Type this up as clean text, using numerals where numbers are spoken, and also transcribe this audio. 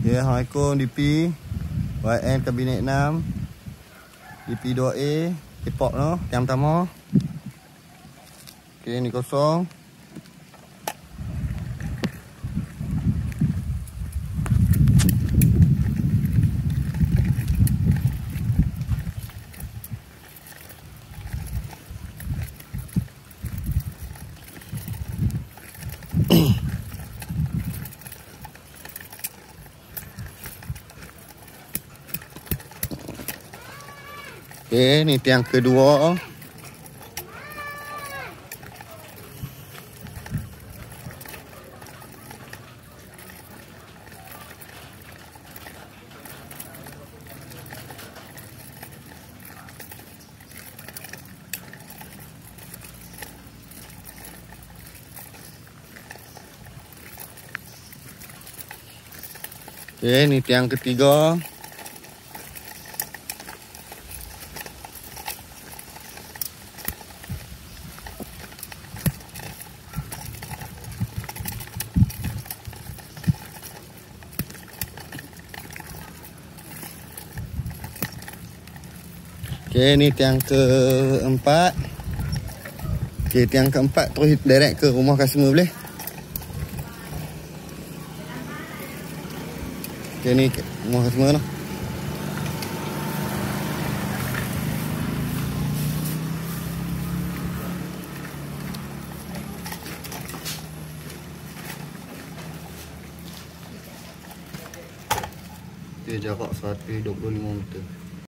Okay, Assalamualaikum DP. YN Kabinet 6. DP 2A. Kepok no, tiang pertama. Okay, ni kosong. Okay, ni tiang kedua. Okay, ni tiang ketiga. Okay, ni tiang keempat. Okay, tiang keempat terus direct ke rumah customer boleh. Okay, ni rumah customer tu. Dia jarak 125 meter.